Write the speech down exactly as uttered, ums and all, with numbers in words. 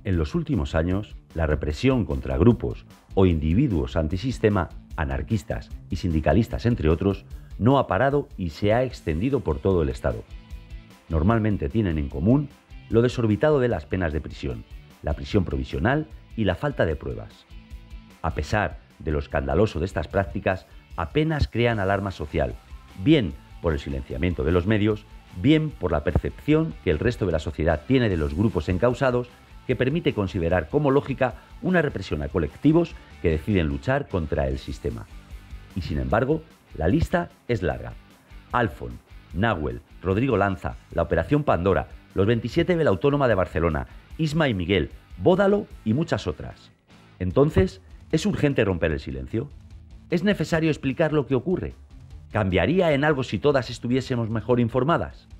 En los últimos años, la represión contra grupos o individuos antisistema, anarquistas y sindicalistas, entre otros, no ha parado y se ha extendido por todo el Estado. Normalmente tienen en común lo desorbitado de las penas de prisión, la prisión provisional y la falta de pruebas. A pesar de lo escandaloso de estas prácticas, apenas crean alarma social, bien por el silenciamiento de los medios, bien por la percepción que el resto de la sociedad tiene de los grupos encausados, que permite considerar como lógica una represión a colectivos que deciden luchar contra el sistema. Y sin embargo, la lista es larga. Alfon, Nahuel, Rodrigo Lanza, la Operación Pandora, los veintisiete de la Autónoma de Barcelona, Isma y Miguel, Bódalo y muchas otras. Entonces, ¿es urgente romper el silencio? ¿Es necesario explicar lo que ocurre? ¿Cambiaría en algo si todas estuviésemos mejor informadas?